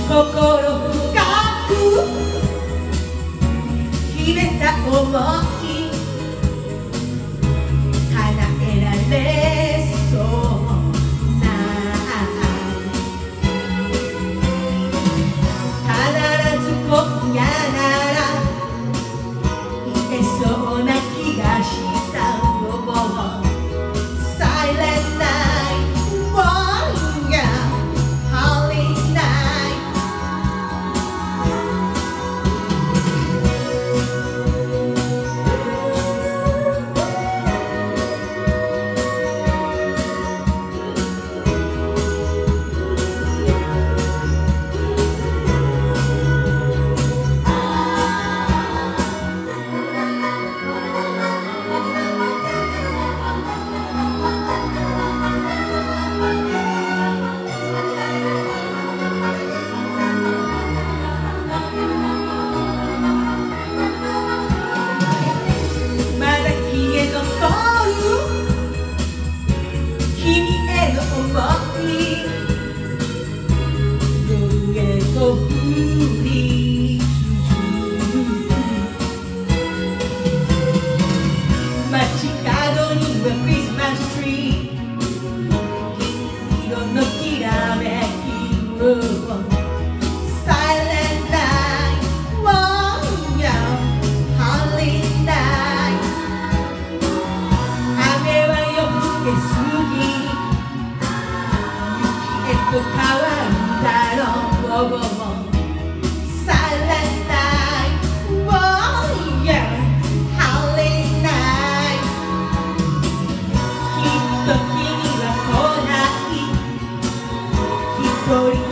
心深く秘めた想い叶えられそうな必ず今夜なら言えそうな気がしたのも Silent night, one year, holy night. まだ消え残る君への想い夜へと降り続く街角にはクリスマスツリー色のきらめきをSilent night, one year, holy night. 雨は夜更け過ぎ雪へと変わるだろう午後も Silent night, one year, holy night. きっと君は来ない一人